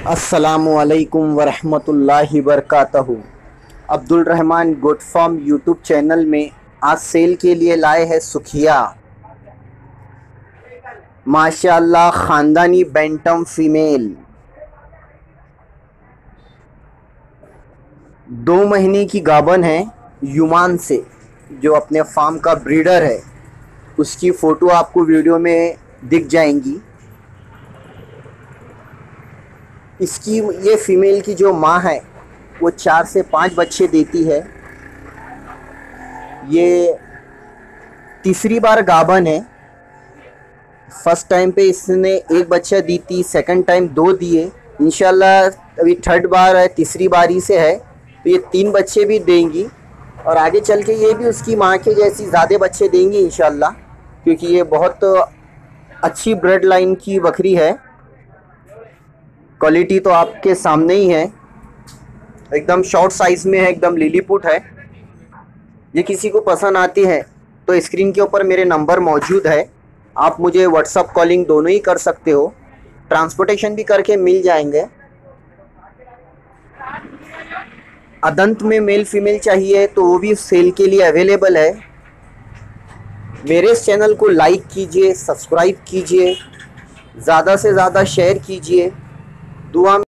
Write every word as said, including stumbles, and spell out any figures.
अस्सलामुअलैकुम वरहमतुल्लाहि वबरकातहू। Abdul Rahman goat farm YouTube channel में आज सेल के लिए लाए हैं सुखिया। माशाअल्लाह ख़ानदानी बैंटम फीमेल, दो महीने की गाभन है युमान से, जो अपने फार्म का ब्रीडर है। उसकी फ़ोटो आपको वीडियो में दिख जाएंगी। इसकी ये फीमेल की जो माँ है वो चार से पाँच बच्चे देती है। ये तीसरी बार गाभन है। फर्स्ट टाइम पे इसने एक बच्चा दी थी, सेकंड टाइम दो दिए। इंशाल्लाह अभी थर्ड बार है, तीसरी बारी से है, तो ये तीन बच्चे भी देंगी और आगे चल के ये भी उसकी माँ के जैसी ज़्यादा बच्चे देंगी इंशाल्लाह, क्योंकि ये बहुत अच्छी ब्लड लाइन की बकरी है। क्वालिटी तो आपके सामने ही है, एकदम शॉर्ट साइज़ में है, एकदम लिलीपुट है। ये किसी को पसंद आती है तो स्क्रीन के ऊपर मेरे नंबर मौजूद है, आप मुझे व्हाट्सअप कॉलिंग दोनों ही कर सकते हो। ट्रांसपोर्टेशन भी करके मिल जाएंगे। अदंत में मेल फीमेल चाहिए तो वो भी सेल के लिए अवेलेबल है। मेरे इस चैनल को लाइक कीजिए, सब्सक्राइब कीजिए, ज़्यादा से ज़्यादा शेयर कीजिए। दुआ